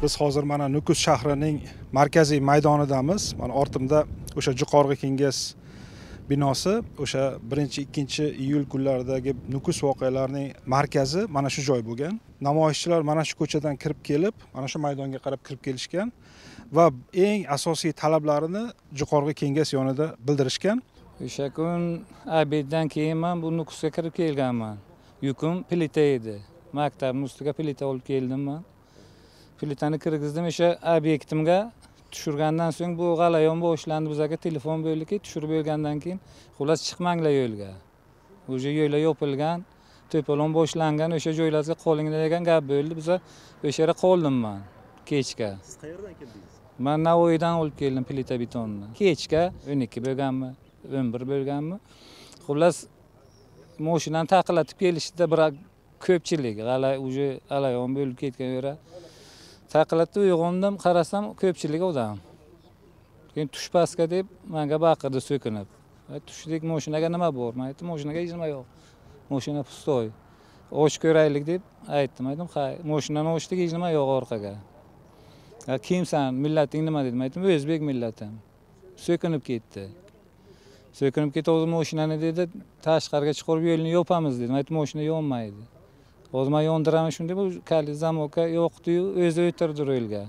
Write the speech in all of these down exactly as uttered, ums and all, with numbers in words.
Biz hozir mana Nukus shahrining markaziy maydonidamiz. Mana ortimda o'sha Jo'qorg'i Kenges binosi, o'sha birinchi ikkinchi iyul kunlaridagi Nukus voqealarining markazi mana shu joy bo'lgan. Namoyishchilar mana shu ko'chadan kirib kelib, mana shu maydonga qarab kirib kelishgan va eng asosiy talablarini Jo'qorg'i Kenges yonida bildirishgan. O'sha kun obeddan keyin men bu Nukusga kirib kelganman. Yukim plita edi. Maktabning ustiga plita olib keldim men. Plitani kirgizdim o'sha obyektimga. Tushirgandan so'ng bu g'alayon boshlandi, bizga telefon bo'ldiki, tushirib bo'lgandan keyin xullas chiqmanglar yo'lga. O'sha yo'llar yopilgan, to'polon boshlangan, o'sha joylarga qolinglar degan gap bo'ldi. Biz o'sha yerda qoldim men kechga. Siz qayerdan keldingiz? Men Navoiydan olib keldim plita betonni. Kechga o'n ikki bo'lganmi, o'n bir bo'lganmi? Xullas mashinani taqillatib kelishdi, biroq ko'pchilik g'ala o'sha g'alayon bo'lib ketgan yera. Taqillatib uyg'ondim, qarasam ko'pchilik odam. Keyin tush pastga deb menga baqirdi so'kinib. Tushdik, mashinaga nima bor? Men aytdim, mashinaga hech nima yo'q. Mashina pustoy. Och ko'raylik deb aytdim. Aytdim, "Hay, mashinani ochdik, hech nima yo'q orqaga." "Ha, kimsan? Millating nima?" dedim. Aytdim, "O'zbek millatim." So'kinib ketdi. So'kinib ketdi, o'zi mashinani dedi, tashqariga chiqarib yo'lni yopamiz dedim. Aytdim, "Mashina yonmaydi." Hozir men yondiraman shunday, bu kalit zamoka yo'qdi-yu, o'zi o'tirdi yo'lga.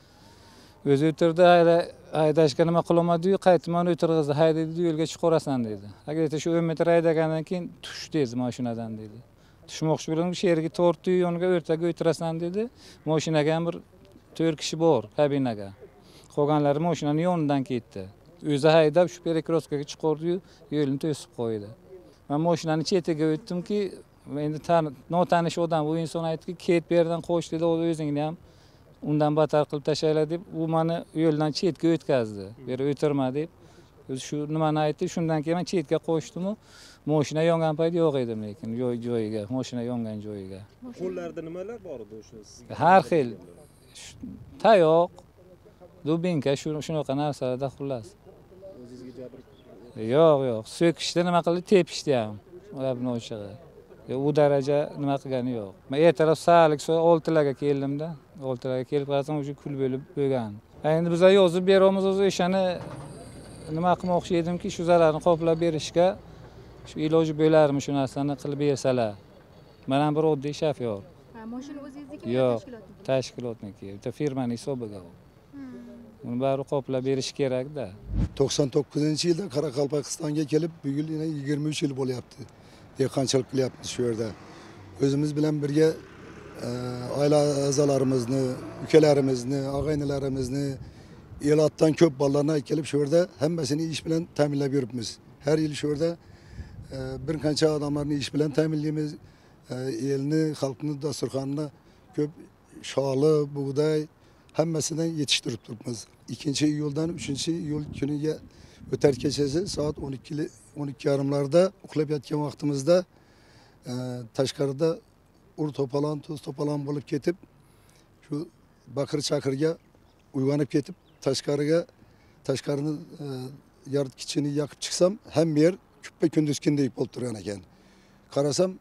O'zi o'tirdi, haydashga nima qilolmadi-yu, qaytib meni o'tirg'izdi, haydaydi, yo'lga chiqarasan dedi. Agar shu o'n metr haydagandan keyin tush dedi mashinadan dedi. Tushmoqchi bo'ldim, shu yerga tortdi, yoniga o'rtaga o'tirasan dedi. Mashinaga ham bir to'rt kishi bor kabinaga. Qolganlari mashinaning yonidan ketdi. O'zi haydab shu perekroskaga chiqardi-yu, yo'lni to'sib qo'ydi. Men mashinaning chetiga o'tdimki, endi notanish odam bu inson aytdiki, "Ket bu yerdan qo'sh" dedi, o'zingni ham undan battar qilib tashlaylar deb, u meni yo'ldan chetga o'tkazdi. Bu yerga o'tirma deb. O'zi shu nimani aytdi, shundan keyin men chetga qo'shdim-u, mashina yongan payt yo'q edim, lekin joyiga, mashina yongan joyiga. Qo'llarda nimalar bor edi o'sha sizga? Har xil tayoq, dubinka, shunaqa narsalarda xullas. O'zingizga jabr? Yo'q, yo'q, so'kishdi, nima qildi, tepishdi ham. Ularni o'shig'i. U daraja nima qilgani yo'q. Men ertalab salik soat oltilarga keldim-da. oltilarga kelib qarasam, o'sha kul bo'lib bo'lgan. Endi biz yozib beramiz, o'zi o'shani nima qilmoqchi edimki, shu zararni qoplab berishga shu iloji bo'larmi, shu narsani qilib bersalar. Men ham bir oddiy shofyor. Ha, mashina o'zingizniki yo'q, tashkilotniki? Tashkilotniki. Bitta firmaning hisobiga. Uni bari qoplab berish kerak-da. to'qson to'qqizinchi yilda Qoraqalpog'istonga kelib, bu yil yana yigirma uch yil bo'lyapti. Dehqonchilik qilyapmiz shu yerda. O'zimiz bilan birga oila a'zolarimizni, ukalarimizni, og'aynilarimizni, elatdan ko'p bolalarni kelib shu yerda hammasini ish bilan ta'minlab yuribmiz. Har yil shu yerda bir qancha odamlarni ish bilan ta'minlaymiz. Elni, xalqni dasturxonini ko'p sholi, bug'doy hammasidan yetishtirib turibmiz. ikkinchi iyuldan uchinchi iyul kuniga o'tar kechasi soat o'n ikki o'n ikki yarimlarda uxlab yotgan vaqtimizda tashqarida ur to'polon, tuz to'polon bo'lib ketib, shu baqir-chaqirga uyg'onib ketib, tashqariga tashqarini yoritgichini yoqib chiqsam, hamma yer kuppa kunduzkindek bo'lib turgan ekan. Qarasam,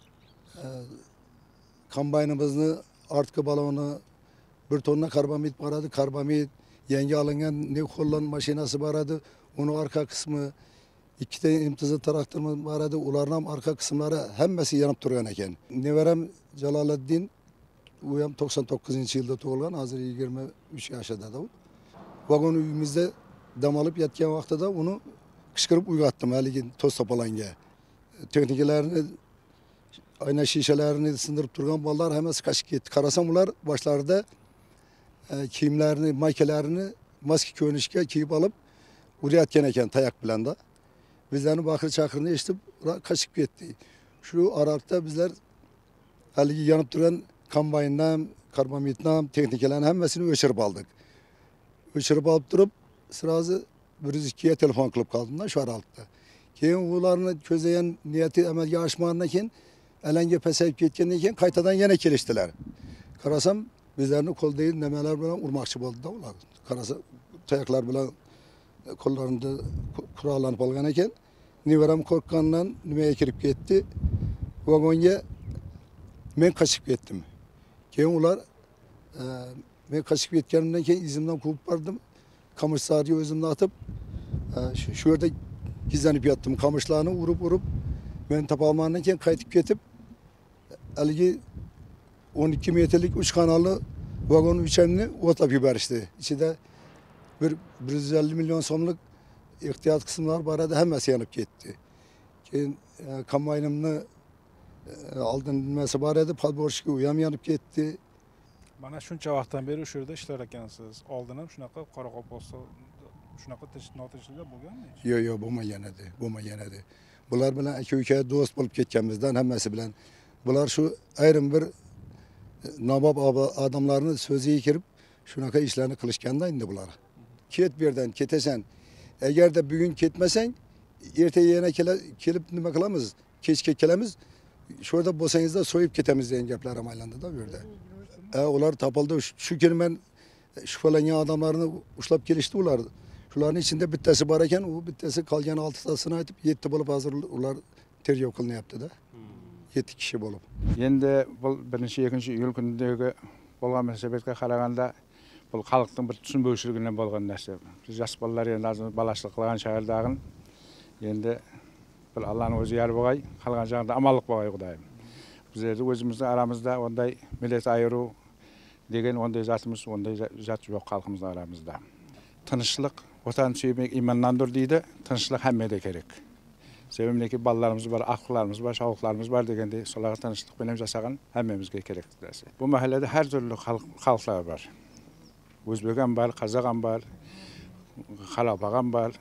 kombaynimizni ortki baloni bir tonna karbamid bor edi, karbamid, yangi olingan Nexolland mashinasi bor edi, uni orqa qismi, ikkita imtizo traktorimiz bor edi, ularning ham orqa qismlari hammasi yonib turgan ekan. Nevaram Jaloliddin, u ham to'qson to'qqizinchi yilda tug'ilgan, hozir yigirma uch yoshida u. Vagon uyimizda dam olib yotgan vaqtida uni qishqirib uyg'otdim haligi to's to'polonga. Texnikalarni, oyna shishalarini sindirib turgan bolalar hammasi qochib ketdi. Qarasam, ular boshlarida kiyimlarini, maykalarini maska ko'rinishga kiyib olib urayotgan ekan tayoq bilan da. Bizlarni baqir-chaqirni eshitib, ular qochib ketdi. Shu orada bizlar haligi yonib turgan kombayndan, karbamiddan, texnikalarni hammasini o'chirib oldik. O'chirib olib turib, sirazi bir yuz ikkiga telefon qilib qoldim-da shu orada. Keyin ularni ko'zlagan niyati amalga oshmagandan keyin alanga pasayib ketgandan keyin qaytadan yana kelishdilar. Qarasam, bizlarni qo'ldagi nimalar bilan urmoqchi bo'ldi-da ular. Qarasa, tayoqlar bilan qo'llarida qurollanib olgan ekan. Nevaram qo'rqqandan nimaga kirib ketdi? Vagonga men qochib ketdim. Keyin ular men qochib ketganimdan keyin izimdan quvib bordim. Qamishlarga o'zimni atib, shu shu yerda gizlanib yotdim. Qamishlarni urib urib, men topolmagandan keyin qaytib ketib, haligi o'n ikki metrlik uch kanalli vagon uchamni o'tlab yuborishdi. Ichida bir bir yuz ellik million so'mlik ehtiyot qismlar bor edi, hammasi yonib ketdi. Keyin kombaynimni oldin nimasi bor edi, podborshka u ham yonib ketdi. Mana shuncha vaqtdan beri o'sha yerda ishlar ekansiz. Oldin ham shunaqa Qoraqalpog'iston shunaqa notinchliklar bo'lganmi? Yo'q, yo'q, bo'lmagan edi, bo'lmagan edi. Bular bilan aka-uka do'st bo'lib ketganimizdan hammasi bilan bular shu ayrim bir nabob odamlarni so'ziga kirib shunaqa ishlarni qilishganda endi bular. Ket bu yerdan, ketasan. Agarda bugun ketmasang, ertaga yana kelib nima qilamiz? Kechga kelamiz. Shu yerda bo'lsangizda so'yib ketamiz degan gaplar ham aylandi-da bu yerda. E, ular topildi. Shu kuni men shubhalangan odamlarni ushlab kelishdi ular. Shularning ichida bittasi bor ekan, u bittasi qolgan oltitasini aytib, yetti bo'lib hozir ular tergov qilinyapti-da. yetti kishi bo'lib. Endi bu birinchi ikkinchi iyul kunidagi bo'lgan munosabatga qaraganda bu xalqning bir tushunmovchiligidan bo'lgan narsa. Biz yosh bolalar endi balashlik qilgan shahardagin endi bir Allohning o'zi yar bo'lg'ay, qolgan joyda amallik bo'lg'ay Xudoyim. Bizlar o'zimizning aramizda onday millat ayru degan onday zatimiz, onday zat yo'q xalqimizning aramizda. Tinchlik, vatan suymak imondandir deydi. Tinchlik hammaga kerak. Sevimdeki balalarımız var, aklarımız var, şavuklarımız var degende solara tanıştık benim jasagan hammamizga kerak narsa. Bu mahallede her türlü xalqlar var. O'zbekam var, Qazaqam var, Qalabaqam var,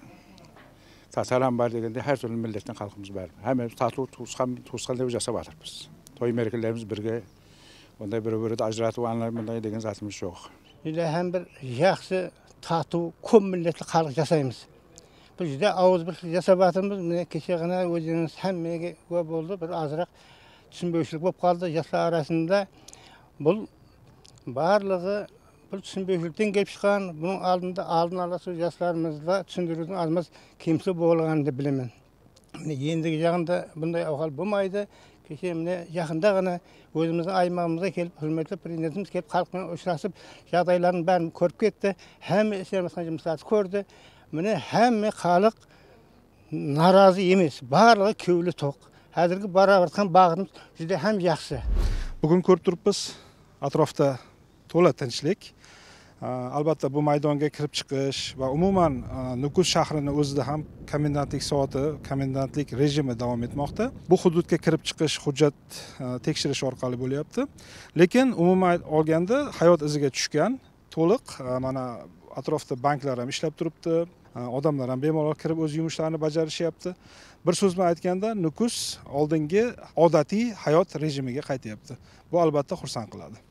Tataram var degende her türlü milletten xalqımız var. Hammamiz tatlı tuğsqan tuğsqan deb jasab atırız. Toy merkelerimiz birge, onda bir-birini ajratib anlar bunday degan zatimiz yo'q. Juda ham bir yaxshi tatlı ko'p millatli xalq jasaymiz. Biz de ağız bir yasabatımız ne keçegina o'zingiz hammaga guvoh bo'ldi. Bir azroq tushunmovchilik bo'lib qoldi yoshlar arasında. Bu barlig'i bir tushunmovchilikdan kelib chiqqan. Buning oldinda oldin ala shu yoshlarimizga tushuntiruvning azmas kimsa bo'lganini deb bilaman. Endigi yag'inda bunday ahvol bo'lmaydi. Kecha meni yaqindagina o'zimizning aymog'imizga kelib, hurmatli prezidentimiz kelib xalq bilan uchrashib, jag'daylarni barini ko'rib ketdi. Hamma ishlarimiz qancha ko'rdi. Meni hamma xalq norozi emas, barlig'i ko'ngli to'q. Hozirgi boravatgan bag'rimiz juda ham yaxshi. Bugun ko'rib turibmiz, atrofda to'la tinchlik. Albatta bu maydonga kirib chiqish va umuman Nukus shahrining o'zida ham komendantlik soati, komendantlik rejimi davom etmoqda. Bu hududga kirib chiqish hujjat tekshirish orqali bo'lyapti. Lekin umuman olganda hayot iziga tushgan, to'liq mana atrofda banklar ham ishlab turibdi. Odamlar ham bemalol kirib o'z yumushlarini bajarishyapti. Bir so'z bilan aytganda Nukus oldingi odatiy hayot rejimiga qaytyapti. Bu albatta xursand qiladi.